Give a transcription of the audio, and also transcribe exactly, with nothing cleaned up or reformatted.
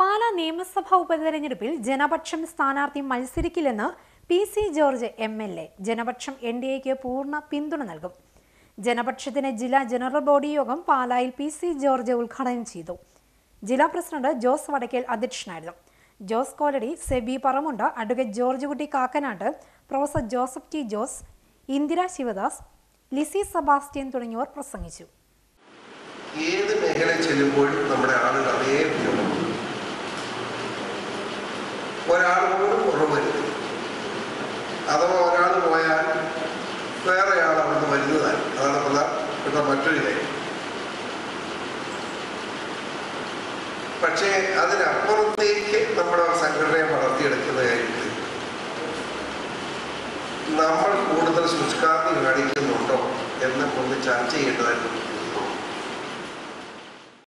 പാലാ നിയമസഭാ ഉപതെരഞ്ഞെടുപ്പിൽ ജനപക്ഷം സ്ഥാനാർത്ഥി മത്സരിക്കില്ലെന്ന് P C George M L A. ജനപക്ഷം എൻ ഡി എക്ക് പൂർണ്ണ പിന്തുണ നൽകും. ജനപക്ഷത്തിന് ജില്ലാ ജനറൽ ബോഡി യോഗം പാലായിൽ പി സി ജോർജ് ഉദ്ഘാടനം ചെയ്തു. ജില്ലാ പ്രസിഡന്റ് ജോസ് വടക്കേൽ അധ്യക്ഷനായിരുന്നു. ജോസ് കോലടി, സെബി പറമുണ്ട, അഡ്വക്കേറ്റ് ജോർജ് കുട്ടി കാക്കനാട്ട്, പ്രൊഫസർ ജോസഫ് ടി ജോസ്, ഇന്ദിര ശിവദാസ്, ലിസി സെബാസ്റ്റ്യൻ തുടങ്ങിയവർ പ്രസംഗിച്ചു. ഏത് മേഖലയിൽ ചെല്ലുമ്പോഴും നമ്മുടെ ആളുകൾ അതേ ഒരാൾ പോലും കുറവരുത്. അഥവാ ഒരാൾ പോയാൽ വേറെ ആൾ അവിടെ വരുന്നതാണ്. അതാണ് പ്രധാനപ്പെട്ട മറ്റൊരു കാര്യം. പക്ഷേ അതിനപ്പുറത്തേക്ക് നമ്മുടെ സംഘടനയെ വളർത്തിയെടുക്കുന്ന കാര്യത്തിൽ നമ്മൾ കൂടുതൽ ശുഷ്കാന്തി കാണിക്കുന്നുണ്ടോ എന്ന് ഒന്ന് ചർച്ച ചെയ്യേണ്ടതായിട്ടുണ്ട്.